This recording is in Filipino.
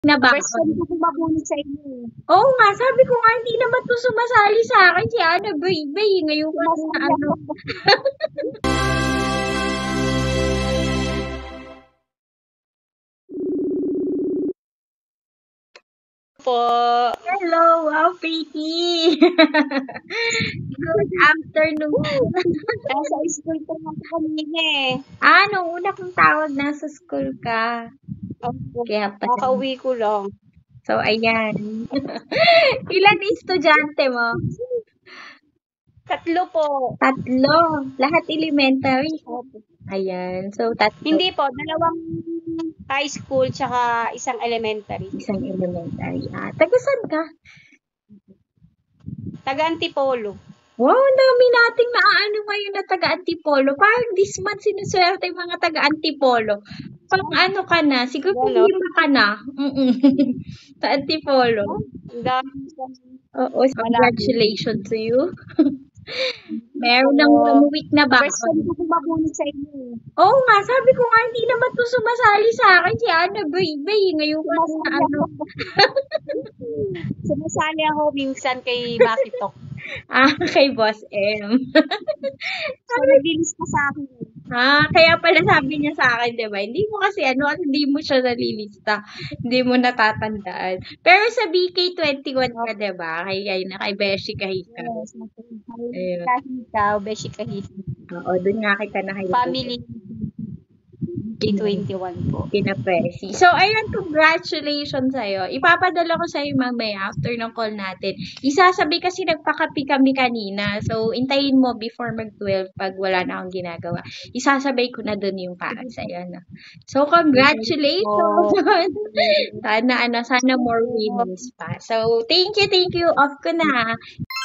na First time baon. ko bumabunot sa inyo. Oo nga, sabi ko nga, hindi naman to sumasali sa akin si Ana Baybay. Ngayon ko na Sumasali ano. ako. Po. Hello, wow, pretty. Good afternoon. Nasa school po nga ako kanina eh. Nung una kong tawag, nasa school ka. Opo. Kaya pala. Kakauwi ko lang. So, ayan. Ilan estudyante mo? 3 po. 3. Lahat elementary. Opo. Ayan. So, 3. Hindi po, 2 high school tsaka 1 elementary. Isang elementary. Taga saan ka? Taga Antipolo. Wow, ang dami nating naaano ngayon na taga Antipolo. Parang this month sinuswerte yung mga taga Antipolo. Pang ano ka na, siguro Gano'n. 5 ka na. Sa Antipolo. Ang dami. Oo, congratulations to you. Meron ng 1 week na First time baon. ko bumabunot sa inyo eh. Oo nga, sabi ko nga, hindi naman to sumasali sa akin si Ana Baybay. Ngayon ko na Sumasali ano. ako. Sumasali ako minsan kay Bakitok. Kay Boss M. So, naglilista sa akin eh. Kaya pala sabi niya sa akin, di ba? Hindi mo kasi kasi hindi mo siya nalilista. Hindi mo natatandaan. Pero sa BK21 ka, di ba? Kay Beshi Kahika. Yes, Ayun. Kahika, Beshi Kahika. Oo, doon nga kita nakilala. Family K21 po. Pinapresi. So, ayan, congratulations sa'yo. Ipapadala ko sa'yo mamaya after ng call natin. Isasabi kasi nagpakapi kami kanina. So, intayin mo before mag-12 pag wala na akong ginagawa. Isasabay ko na dun yung para sa'yo. No? So, congratulations! sana more winners pa. So, thank you. Off ko na.